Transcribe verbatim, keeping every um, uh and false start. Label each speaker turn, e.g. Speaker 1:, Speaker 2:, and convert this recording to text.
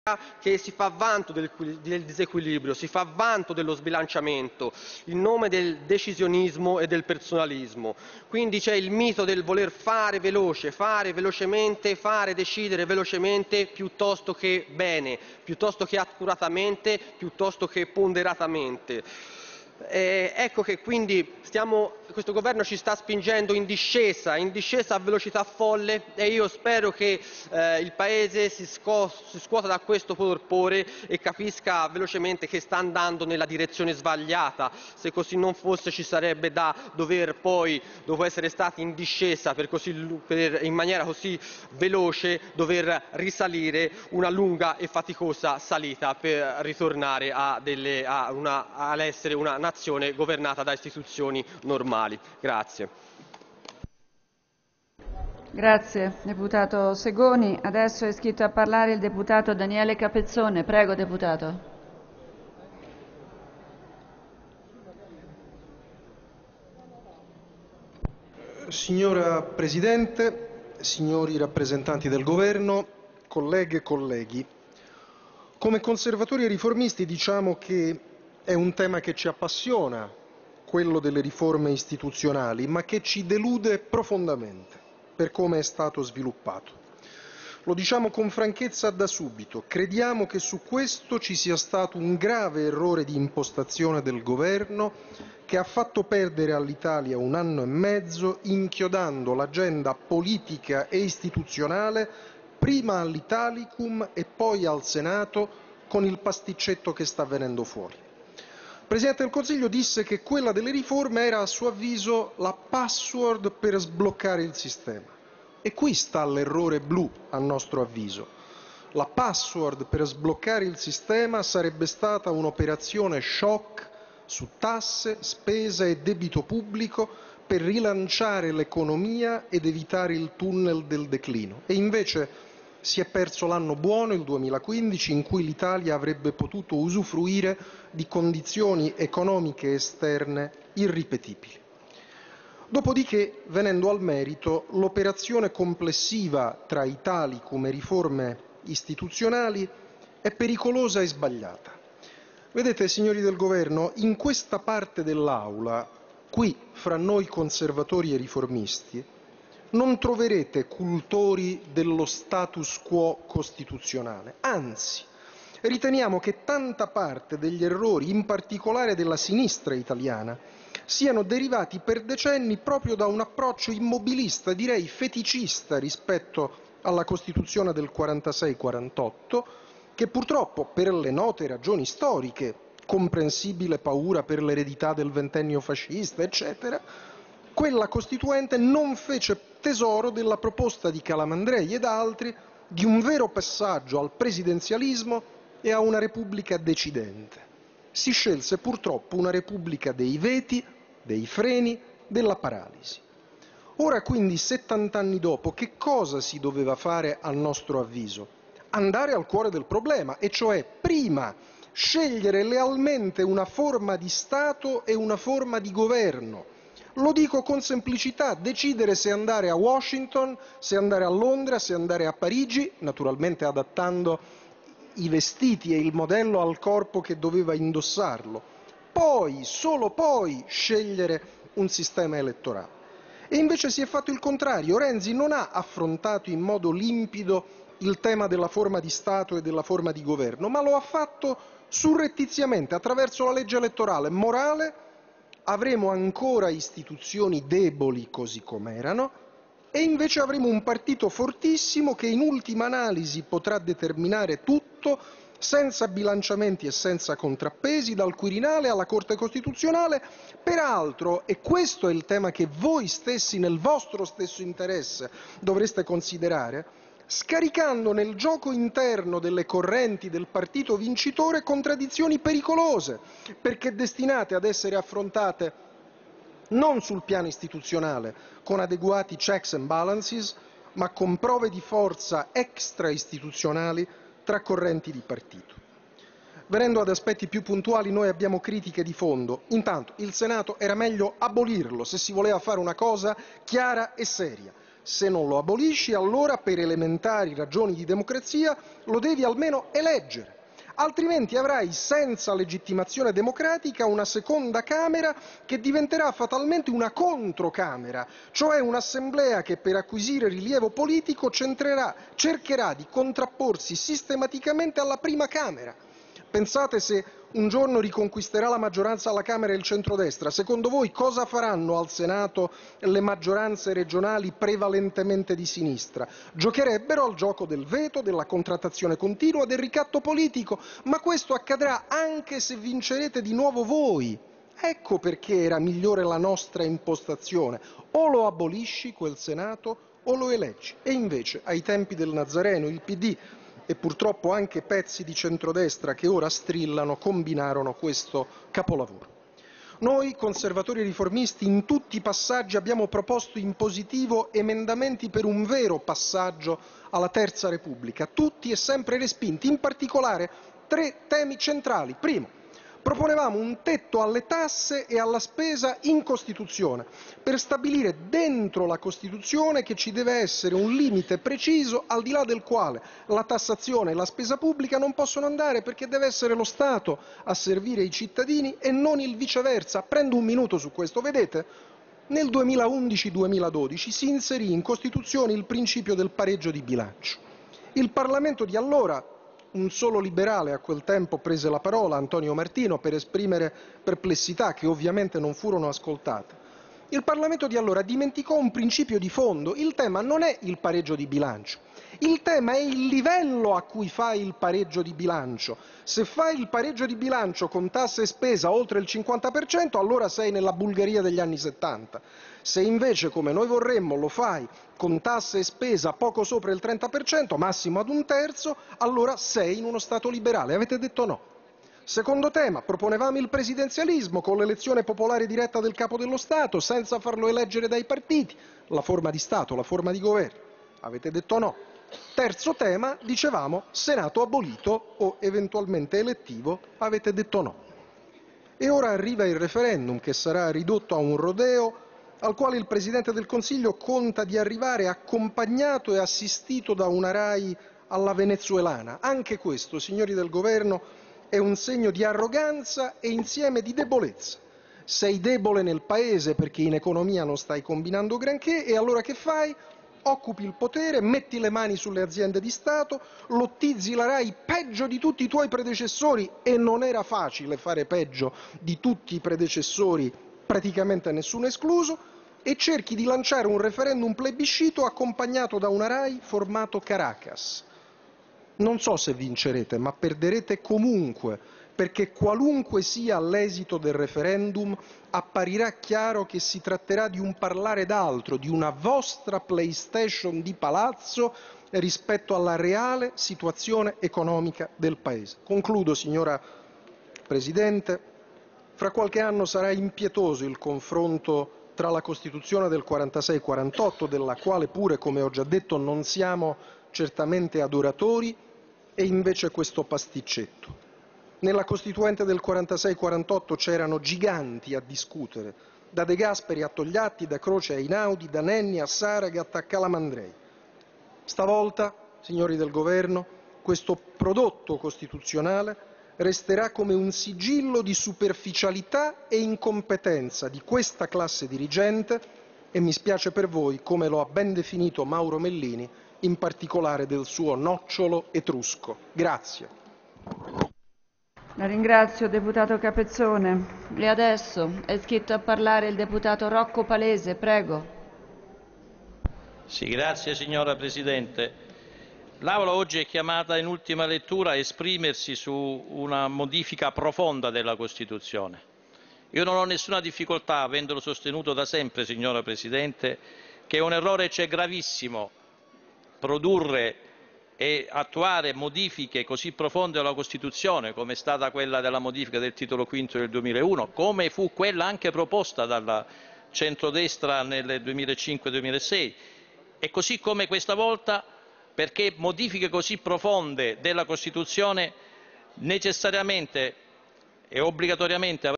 Speaker 1: che si fa vanto del, del disequilibrio, si fa vanto dello sbilanciamento in nome del decisionismo e del personalismo. Quindi c'è il mito del voler fare veloce, fare velocemente, fare decidere velocemente piuttosto che bene, piuttosto che accuratamente, piuttosto che ponderatamente. Eh, ecco che quindi stiamo, questo governo ci sta spingendo in discesa, in discesa a velocità folle, e io spero che eh, il Paese si, sco si scuota da questo torpore e capisca velocemente che sta andando nella direzione sbagliata. Se così non fosse, ci sarebbe da dover poi, dopo essere stati in discesa per così, per, in maniera così veloce, dover risalire una lunga e faticosa salita per ritornare a delle, a una, all'essere una nazione governata da istituzioni normali. Grazie.
Speaker 2: Grazie, deputato Segoni. Adesso è iscritto a parlare il deputato Daniele Capezzone. Prego, deputato.
Speaker 3: Signora Presidente, signori rappresentanti del Governo, colleghe e colleghi, come conservatori e riformisti diciamo che è un tema che ci appassiona, quello delle riforme istituzionali, ma che ci delude profondamente per come è stato sviluppato. Lo diciamo con franchezza da subito, crediamo che su questo ci sia stato un grave errore di impostazione del Governo che ha fatto perdere all'Italia un anno e mezzo inchiodando l'agenda politica e istituzionale prima all'Italicum e poi al Senato con il pasticcetto che sta venendo fuori. Il Presidente del Consiglio disse che quella delle riforme era a suo avviso la password per sbloccare il sistema. E qui sta l'errore blu, a nostro avviso. La password per sbloccare il sistema sarebbe stata un'operazione shock su tasse, spesa e debito pubblico per rilanciare l'economia ed evitare il tunnel del declino. E invece si è perso l'anno buono, il duemilaquindici, in cui l'Italia avrebbe potuto usufruire di condizioni economiche esterne irripetibili. Dopodiché, venendo al merito, l'operazione complessiva tra Italicum e riforme istituzionali è pericolosa e sbagliata. Vedete, signori del Governo, in questa parte dell'Aula, qui, fra noi conservatori e riformisti, non troverete cultori dello status quo costituzionale. Anzi, riteniamo che tanta parte degli errori, in particolare della sinistra italiana, siano derivati per decenni proprio da un approccio immobilista, direi feticista, rispetto alla Costituzione del quarantasei quarantotto, che purtroppo, per le note ragioni storiche, comprensibile paura per l'eredità del ventennio fascista, eccetera, quella Costituente non fece tesoro della proposta di Calamandrei ed altri di un vero passaggio al presidenzialismo e a una Repubblica decidente. Si scelse purtroppo una Repubblica dei veti, dei freni, della paralisi. Ora quindi, settant'anni dopo, che cosa si doveva fare a nostro avviso? Andare al cuore del problema, e cioè prima scegliere lealmente una forma di Stato e una forma di governo. Lo dico con semplicità, decidere se andare a Washington, se andare a Londra, se andare a Parigi, naturalmente adattando i vestiti e il modello al corpo che doveva indossarlo. Poi, solo poi, scegliere un sistema elettorale. E invece si è fatto il contrario. Renzi non ha affrontato in modo limpido il tema della forma di Stato e della forma di governo, ma lo ha fatto surrettiziamente attraverso la legge elettorale morale. Avremo ancora istituzioni deboli così com'erano e invece avremo un partito fortissimo che in ultima analisi potrà determinare tutto senza bilanciamenti e senza contrappesi, dal Quirinale alla Corte Costituzionale. Peraltro, e questo è il tema che voi stessi nel vostro stesso interesse dovreste considerare, scaricando nel gioco interno delle correnti del partito vincitore contraddizioni pericolose, perché destinate ad essere affrontate non sul piano istituzionale, con adeguati checks and balances, ma con prove di forza extra-istituzionali tra correnti di partito. Venendo ad aspetti più puntuali, noi abbiamo critiche di fondo. Intanto, il Senato era meglio abolirlo se si voleva fare una cosa chiara e seria. Se non lo abolisci, allora per elementari ragioni di democrazia lo devi almeno eleggere. Altrimenti avrai senza legittimazione democratica una seconda Camera che diventerà fatalmente una controcamera, cioè un'assemblea che per acquisire rilievo politico cercherà di contrapporsi sistematicamente alla prima Camera. Pensate se un giorno riconquisterà la maggioranza alla Camera il centrodestra, secondo voi cosa faranno al Senato le maggioranze regionali prevalentemente di sinistra? Giocherebbero al gioco del veto, della contrattazione continua, del ricatto politico, ma questo accadrà anche se vincerete di nuovo voi. Ecco perché era migliore la nostra impostazione: o lo abolisci quel Senato o lo eleggi. E invece, ai tempi del Nazareno, il P D e purtroppo anche pezzi di centrodestra che ora strillano combinarono questo capolavoro. Noi, conservatori e riformisti, in tutti i passaggi abbiamo proposto in positivo emendamenti per un vero passaggio alla Terza Repubblica, tutti e sempre respinti, in particolare tre temi centrali. Primo, proponevamo un tetto alle tasse e alla spesa in Costituzione, per stabilire dentro la Costituzione che ci deve essere un limite preciso al di là del quale la tassazione e la spesa pubblica non possono andare, perché deve essere lo Stato a servire i cittadini e non il viceversa. Prendo un minuto su questo. Vedete, nel duemilaundici duemiladodici si inserì in Costituzione il principio del pareggio di bilancio. Il Parlamento di allora, un solo liberale a quel tempo prese la parola, Antonio Martino, per esprimere perplessità che ovviamente non furono ascoltate. Il Parlamento di allora dimenticò un principio di fondo: il tema non è il pareggio di bilancio, il tema è il livello a cui fai il pareggio di bilancio. Se fai il pareggio di bilancio con tasse e spesa oltre il cinquanta per cento, allora sei nella Bulgaria degli anni settanta. Se invece, come noi vorremmo, lo fai con tasse e spesa poco sopra il trenta per cento, massimo ad un terzo, allora sei in uno Stato liberale. Avete detto no. Secondo tema, proponevamo il presidenzialismo con l'elezione popolare diretta del Capo dello Stato, senza farlo eleggere dai partiti, la forma di Stato, la forma di governo. Avete detto no. Terzo tema, dicevamo Senato abolito o eventualmente elettivo. Avete detto no. E ora arriva il referendum, che sarà ridotto a un rodeo al quale il Presidente del Consiglio conta di arrivare accompagnato e assistito da una RAI alla venezuelana. Anche questo, signori del Governo, è un segno di arroganza e insieme di debolezza. Sei debole nel Paese perché in economia non stai combinando granché, e allora che fai? Occupi il potere, metti le mani sulle aziende di Stato, lottizzi la RAI peggio di tutti i tuoi predecessori, e non era facile fare peggio di tutti i predecessori, praticamente nessuno escluso, e cerchi di lanciare un referendum plebiscito accompagnato da una RAI formato Caracas. Non so se vincerete, ma perderete comunque, perché qualunque sia l'esito del referendum, apparirà chiaro che si tratterà di un parlare d'altro, di una vostra PlayStation di palazzo rispetto alla reale situazione economica del Paese. Concludo, signora Presidente. Fra qualche anno sarà impietoso il confronto tra la Costituzione del quarantasei quarantotto, della quale pure, come ho già detto, non siamo certamente adoratori, e invece questo pasticcetto. Nella Costituente del quarantasei quarantotto c'erano giganti a discutere, da De Gasperi a Togliatti, da Croce a Einaudi, da Nenni a Saragat a Calamandrei. Stavolta, signori del Governo, questo prodotto costituzionale resterà come un sigillo di superficialità e incompetenza di questa classe dirigente, e mi spiace per voi, come lo ha ben definito Mauro Mellini, in particolare del suo nocciolo etrusco. Grazie.
Speaker 2: La ringrazio, deputato Capezzone. E adesso è iscritto a parlare il deputato Rocco Palese. Prego.
Speaker 4: Sì, grazie signora Presidente. L'Aula oggi è chiamata in ultima lettura a esprimersi su una modifica profonda della Costituzione. Io non ho nessuna difficoltà, avendolo sostenuto da sempre, signora Presidente, che è un errore c'è gravissimo produrre e attuare modifiche così profonde alla Costituzione, come è stata quella della modifica del titolo quinto del duemilauno, come fu quella anche proposta dalla centrodestra nel duemilacinque duemilasei, e così come questa volta, perché modifiche così profonde della Costituzione necessariamente e obbligatoriamente